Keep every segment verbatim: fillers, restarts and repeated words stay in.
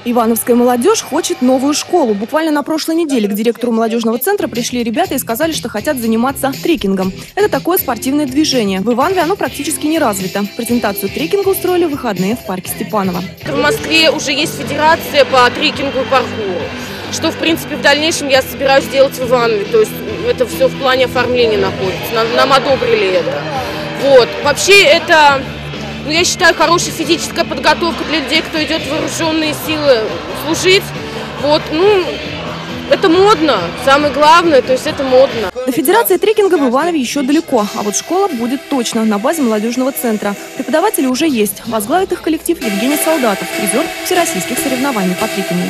Ивановская молодежь хочет новую школу. Буквально на прошлой неделе к директору молодежного центра пришли ребята и сказали, что хотят заниматься трекингом. Это такое спортивное движение. В Иванове оно практически не развито. Презентацию трекинга устроили в выходные в парке Степанова. В Москве уже есть федерация по трекингу и паркуру, что, в принципе, в дальнейшем я собираюсь делать в Иванове. То есть это все в плане оформления находится. Нам, нам одобрили это. Вот. Вообще это... Ну, я считаю, хорошая физическая подготовка для людей, кто идет в вооруженные силы служить. Вот, ну, это модно, самое главное, то есть это модно. До федерации трекинга в Иванове еще далеко, а вот школа будет точно на базе молодежного центра. Преподаватели уже есть. Возглавит их коллектив Евгений Солдатов, призер всероссийских соревнований по трекингу.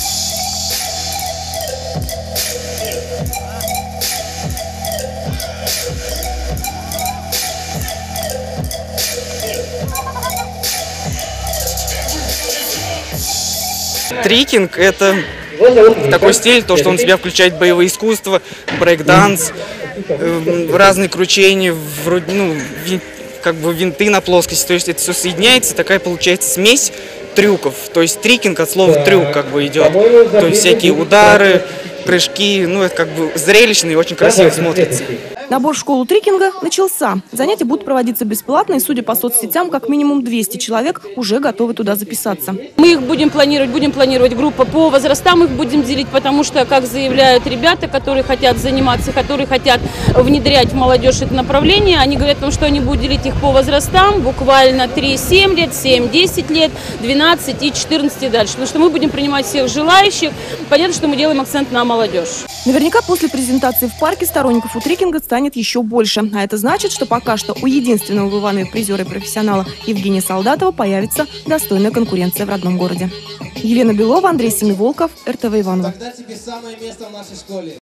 Трекинг – это такой стиль, то, что он в себя включает боевые искусства, брейк-данс, э, разные кручения, вроде, ну, вин, как бы винты на плоскости. То есть это все соединяется, такая получается смесь трюков. То есть трекинг от слова трюк как бы идет. То есть всякие удары, прыжки, ну это как бы зрелищно и очень красиво смотрится. Набор в школу трекинга начался. Занятия будут проводиться бесплатно, и, судя по соцсетям, как минимум двести человек уже готовы туда записаться. Мы их будем планировать, будем планировать группы по возрастам, их будем делить, потому что, как заявляют ребята, которые хотят заниматься, которые хотят внедрять в молодежь это направление, они говорят о том, что они будут делить их по возрастам, буквально три-семь лет, семь-десять лет, двенадцать и четырнадцать и дальше. Потому что мы будем принимать всех желающих. Понятно, что мы делаем акцент на молодежь. Наверняка после презентации в парке сторонников у трекинга станет еще больше. А это значит, что пока что у единственного в Иванове призера и профессионала Евгения Солдатова появится достойная конкуренция в родном городе. Елена Белова, Андрей Семиволков, эр тэ вэ Иваново.